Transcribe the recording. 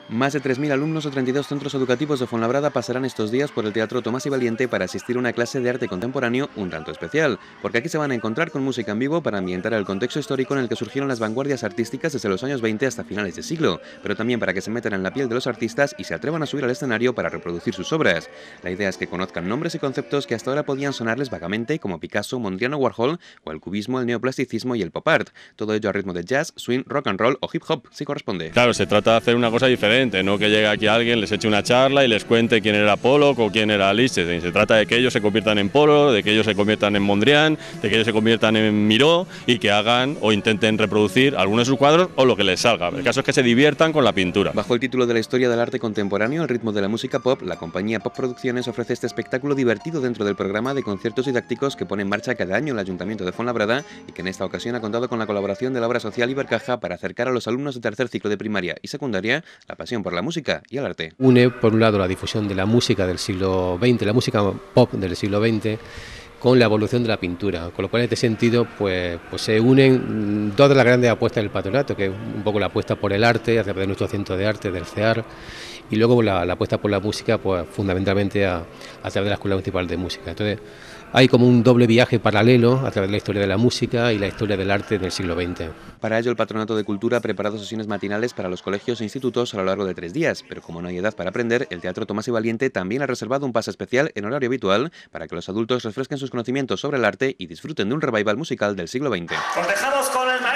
Más de 3.000 alumnos de 32 centros educativos de Fuenlabrada pasarán estos días por el Teatro Tomás y Valiente para asistir a una clase de arte contemporáneo un tanto especial, porque aquí se van a encontrar con música en vivo para ambientar el contexto histórico en el que surgieron las vanguardias artísticas desde los años 20 hasta finales de siglo, pero también para que se metan en la piel de los artistas y se atrevan a subir al escenario para reproducir sus obras. La idea es que conozcan nombres y conceptos que hasta ahora podían sonarles vagamente, como Picasso, Mondrian o Warhol, o el cubismo, el neoplasticismo y el pop art, todo ello a ritmo de jazz, swing, rock and roll o hip hop, si corresponde. Claro, se trata de hacer una cosa diferente, no que llegue aquí alguien, les eche una charla y les cuente quién era Pollock o quién era Lichtenstein. Se trata de que ellos se conviertan en Pollock, de que ellos se conviertan en Mondrian, de que ellos se conviertan en Miró y que hagan o intenten reproducir algunos de sus cuadros o lo que les salga. El caso es que se diviertan con la pintura. Bajo el título de la historia del arte contemporáneo al ritmo de la música pop, la compañía Pop Producciones ofrece este espectáculo divertido dentro del programa de conciertos didácticos que pone en marcha cada año el Ayuntamiento de Fuenlabrada y que en esta ocasión ha contado con la colaboración de la obra social Ibercaja para acercar a los alumnos de tercer ciclo de primaria y secundaria la pasión por la música y el arte. Une, por un lado, la difusión de la música del siglo XX, la música pop del siglo XX, con la evolución de la pintura, con lo cual en este sentido pues se unen dos de las grandes apuestas del patronato, que es un poco la apuesta por el arte, a través de nuestro centro de arte, del CEAR, y luego la apuesta por la música, pues fundamentalmente a través de la Escuela Municipal de Música. Entonces hay como un doble viaje paralelo a través de la historia de la música y la historia del arte del siglo XX. Para ello, el Patronato de Cultura ha preparado sesiones matinales para los colegios e institutos a lo largo de 3 días, pero como no hay edad para aprender, el Teatro Tomás y Valiente también ha reservado un pase especial en horario habitual para que los adultos refresquen sus conocimientos sobre el arte y disfruten de un revival musical del siglo XX. Os dejamos con el